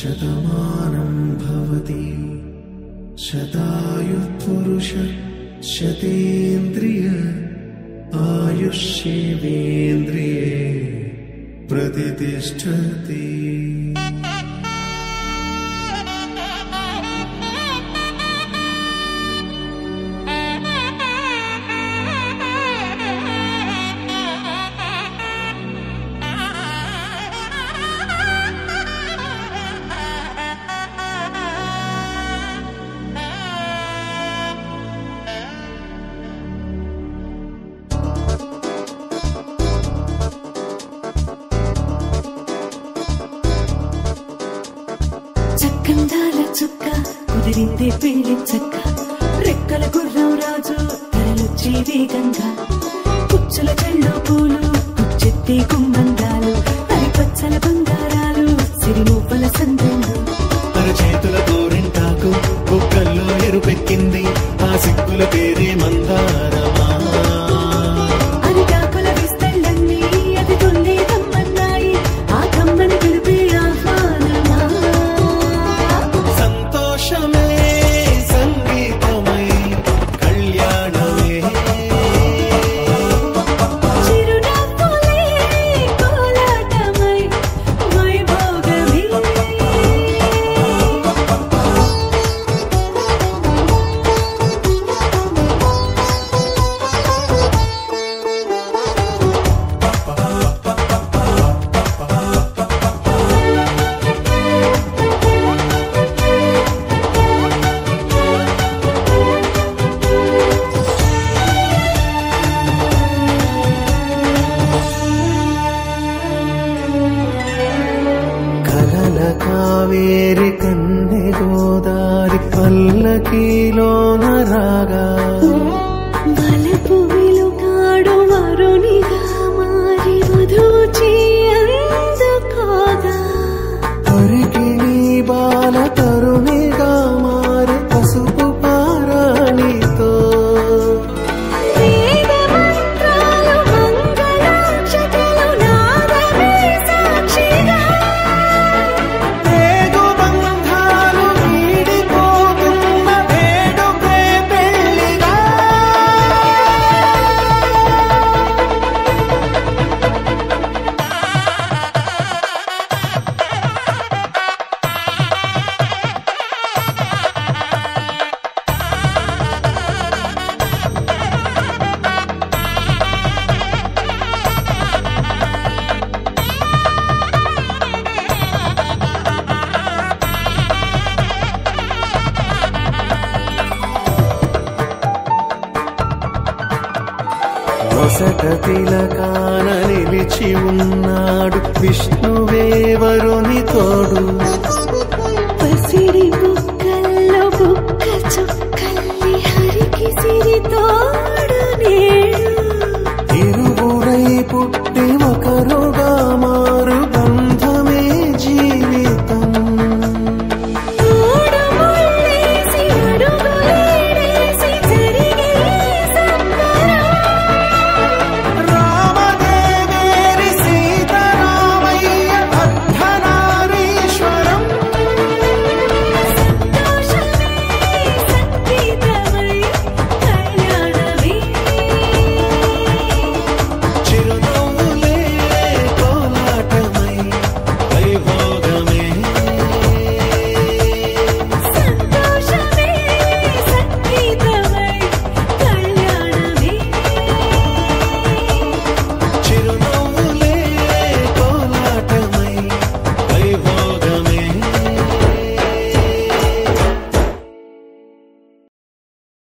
శతమానం భవతి శతాయుః పురుష శతేంద్రియ ఆయుష్యేవేంద్రియే ప్రతిష్ఠతి. చక్కందాల చుక్క కుదిరిందే పెళ్లి చక్క రెక్కల గుర్రం రాజు తరలొచ్చే వేగంగా కుచ్చుల చెళ్ళు పూలు కుచ్చెత్తే గుమ్మందాలు అవి పచ్చల బంగారాలు సిరిమూపల సందెండు అరచేతుల గోరింటాకు బుక్కల్లో ఎరుపెక్కింది ఆ సిక్కుల పేరే మందారమా. అరిటాకుల విస్తళ్ళన్నీ అది తొందే తమ్మన్నాయి ఆ కమ్మని పిలిపే ఆహ్వానమా. సంతోషమే సంగీతమై కళ్యాణమే చిరునవ్వులే కోలాటమై వైభోగమే. కలల కావేరి కన్నె గోదారి పల్లకీలోన రాగా వలపు వెలుగాడు వరునిగా మారి వధూచి అందుకోగా తరికి నీ బాల తరుణిగా మారి పసుపు పారాణితో వేద మంత్రాలు మంగళాక్షతలు నాదమే సాక్షిగా వేగు బంధాలు వీడిపోతున్న వేడుకే పెళ్లిగా. నొసట తిలకాన నిలిచి ఉన్నాడు విష్ణువే వరుని తోడు పసిడి